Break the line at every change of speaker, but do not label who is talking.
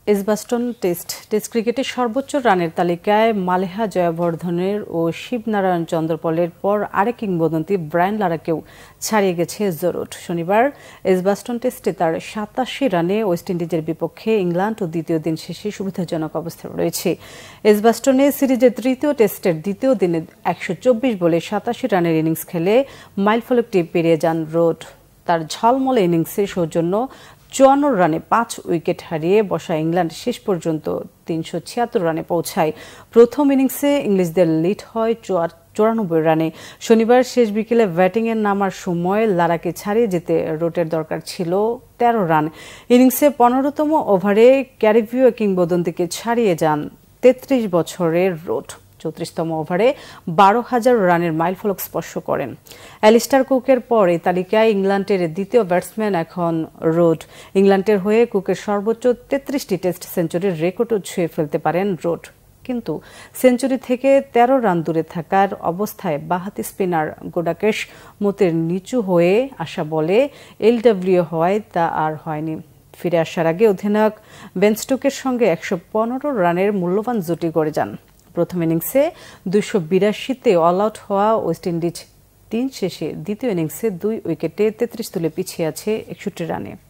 Edgbaston test ক্রিকেটে সর্বোচ্চ রানের তালিকায় মালেহা জয়াবর্ধনের ও শিবনারায়ণ চন্দ্রপলের পর আরেক কিংবদন্তি ব্রায়ান লারাকেও ছাড়িয়ে গেছে জরুট। শনিবার এজবাস্টন টেস্টে তার ৮৭ রানে ওয়েস্ট ইন্ডিজের বিপক্ষে ইংল্যান্ড ও দ্বিতীয় দিন শেষে সুবিধাজনক অবস্থায় রয়েছে। এজবাস্টনে সিরিজের তৃতীয় টেস্টের দ্বিতীয় দিনে ১২৪ বলে ৮৭ রানের ইনিংস খেলে মাইলফলকটি পেরিয়ে যান রোড। তার ঝলমলে ইনিংসে সৌজন্য ৫৪ রানে ৫ উইকেট হারিয়ে বসা ইংল্যান্ড শেষ পর্যন্ত ৩৭৬ রানে পৌঁছায়। প্রথম ইনিংসে ইংলিশদের লিড হয় ৯৪ রানে। শনিবার শেষ বিকেলে ব্যাটিংয়ে নামার সময় লারাকে ছাড়িয়ে যেতে রোটের দরকার ছিল ১৩ রান। ইনিংসে ১৫তম ওভারে ক্যারিবীয় কিংবদন্তিকে ছাড়িয়ে যান ৩৩ বছরের রোড। ৩৪তম ওভারে ১২,০০০ রানের মাইলফলক স্পর্শ করেন। অ্যালিস্টার কুকের পর এই তালিকায় ইংল্যান্ডের দ্বিতীয় ব্যাটসম্যান এখন রোড। ইংল্যান্ডের হয়ে কুকের সর্বোচ্চ ৩৩টি টেস্ট সেঞ্চুরির রেকর্ডও ছুঁয়ে ফেলতে পারেন রোড। কিন্তু সেঞ্চুরি থেকে ১৩ রান দূরে থাকার অবস্থায় বাঁহাতি স্পিনার গোডাকেশ মোতের নিচু হয়ে আসা বলে এলডব্লিউ হওয়ায় তা আর হয়নি। ফিরে আসার আগে অধিনায়ক বেন স্টোকের সঙ্গে ১১৫ রানের মূল্যবান জুটি গড়ে যান। প্রথম ইনিংসে ২৮২তে অল আউট হওয়া ওয়েস্ট ইন্ডিজ ৩ শেষে দ্বিতীয় ইনিংসে ২ উইকেটে ৩৩ তুলে পিছিয়ে আছে ৬১ রানে।